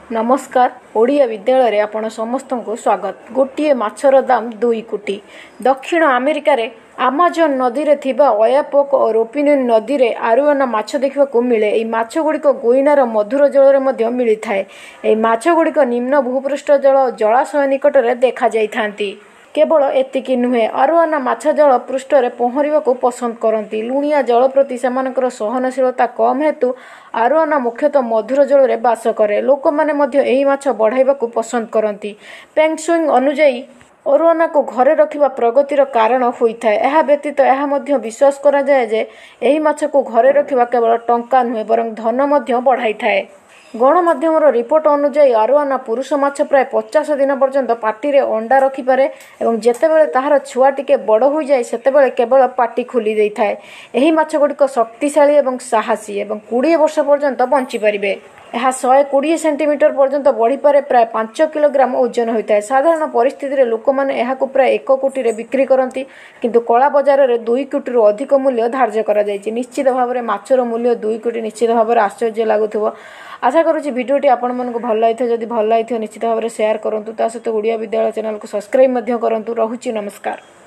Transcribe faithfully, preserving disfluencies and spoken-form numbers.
नमस्कार। ओडिया विद्यालय रे आपण समस्त को स्वागत। गोटे माछर दाम दुई कोटी। दक्षिण अमेरिका रे आमाजन नदी रे थिबा ओयापोक और ओपिनियन नदी रे आरुआना माछ देखा मिले। यह माछ गुड़िक गोइनार मधुर जल में मध्य मिली थाए। यह माछ गुड़िक निम्न भूपृष्ठ जल जलाशय निकट में देखा जाइथांती। केवल एतिकी नुहे, आरुआना माछ जल पृष्ठ में पहरिबा को पसंद करती। लुणिया जल प्रति सेमानकर सहनशीलता कम हेतु आरुआना मुख्यतः मधुर जल में बास करे। लोक माने मध्य एही माछ बढ़ाइबा को पसंद करती। पेंगशुइंग अनुଯାयी अरुआना को घरे रखिबा प्रगतिर कारण होइथाए। एहा व्यतीत एहा मध्य विश्वास करा जाए जे एही माछ को घरे रखिबा केवल टंका नुहे बरं धन मध्य बढ़ाइथाए। गणमाध्यम रिपोर्ट अनुଯାयी आरुआना पुरुष माछ प्राय पचास दिन पर्यंत पाटी रे अंडा रखिपारे एवं जेतेबेले ताहार छुआ टिके बड़ हो जाए सेतेबेले केवल पाटी खोली देई थाए। एही माछ गुड़िक शक्तिशाली एवं साहसी एवं बीस वर्ष पर्यंत बंची पारिबे। यह एक सौ बीस सेंटीमीटर पर्यंत बढ़ी पारे। प्राय पांच किलोग्राम ओजन होता है। साधारण परिस्थिति रे लोक माने एहाकु प्राय एक कोटी रे बिक्री करती, किंतु कला बाजार रे दुई कोटी रु अधिक मूल्य धार्य करा जायछि। निश्चित भाव में माछर मूल्य दुई कोटी निश्चित भाव में आश्चर्य लगुव। आशा करुँची भिडियोटी आपण मानक भल लगी। जदि भल लगी निश्चित भाव में शेयर करूँ। ता सहित ओडिया विद्यालय चैनल को सब्सक्राइब करूँ। रहुछि नमस्कार।